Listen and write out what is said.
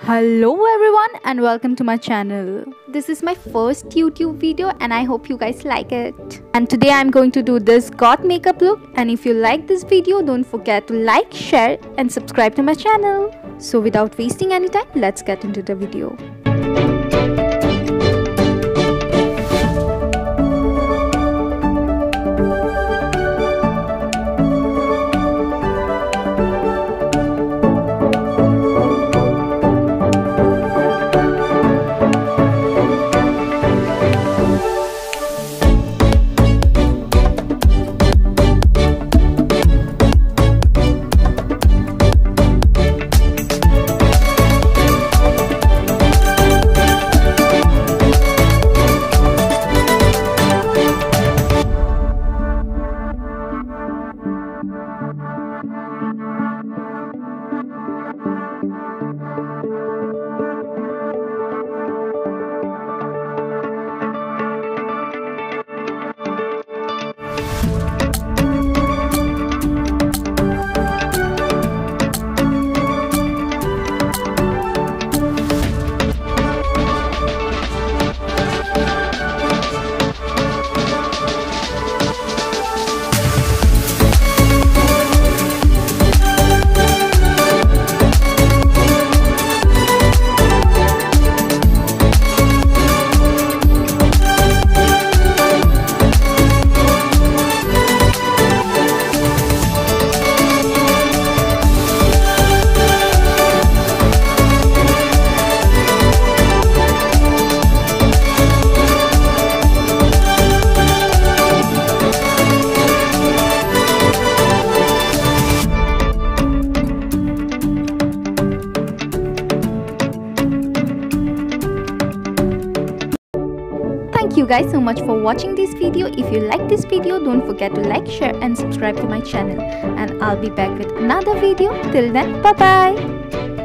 Hello everyone and welcome to my channel. This is my first YouTube video and I hope you guys like it. And today I'm going to do this goth makeup look, and if you like this video don't forget to like, share and subscribe to my channel. So without wasting any time, let's get into the video. Thank you guys so much for watching this video. If you like this video, don't forget to like, share and subscribe to my channel. And I'll be back with another video. Till then, bye bye.